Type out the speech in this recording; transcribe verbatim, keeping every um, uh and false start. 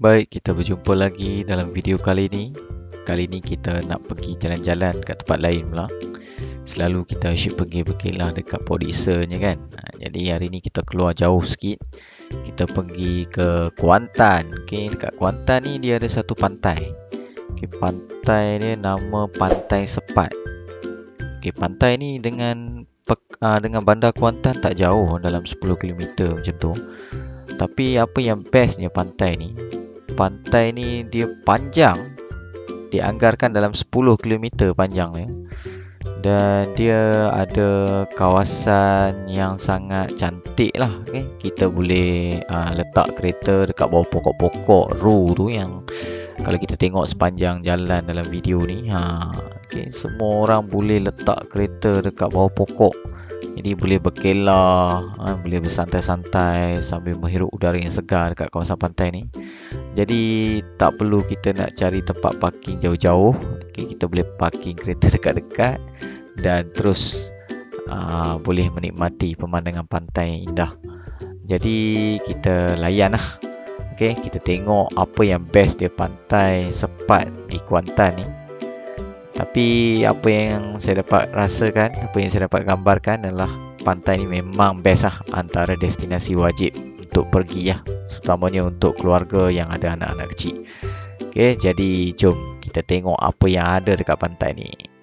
Baik, kita berjumpa lagi dalam video kali ini. Kali ini kita nak pergi jalan-jalan kat tempat lain pula. Selalu kita asyik pergi-pergilah dekat Podisanya kan. ha, Jadi hari ni kita keluar jauh sikit. Kita pergi ke Kuantan. Okay, dekat Kuantan ni dia ada satu pantai. Okay, pantai dia nama Pantai Sepat. Okay, pantai ni dengan uh, dengan bandar Kuantan tak jauh, dalam sepuluh kilometer macam tu. Tapi apa yang bestnya pantai ni, pantai ni dia panjang, dianggarkan dalam sepuluh kilometer panjangnya. Dan dia ada kawasan yang sangat cantik lah, okay? Kita boleh uh, letak kereta dekat bawah pokok-pokok ru tu yang kalau kita tengok sepanjang jalan dalam video ni, ha, okay, semua orang boleh letak kereta dekat bawah pokok. Jadi boleh berkelah, ha, boleh bersantai-santai sambil menghirup udara yang segar dekat kawasan pantai ni. Jadi tak perlu kita nak cari tempat parking jauh-jauh. Okay, kita boleh parking kereta dekat-dekat dan terus uh, boleh menikmati pemandangan pantai yang indah. Jadi kita layan lah. Okay, kita tengok apa yang best dia Pantai Sepat di Kuantan ni. Tapi apa yang saya dapat rasakan, apa yang saya dapat gambarkan adalah pantai ni memang best lah, antara destinasi wajib untuk pergi lah, terutamanya untuk keluarga yang ada anak-anak kecil. Okay, jadi jom kita tengok apa yang ada dekat pantai ni.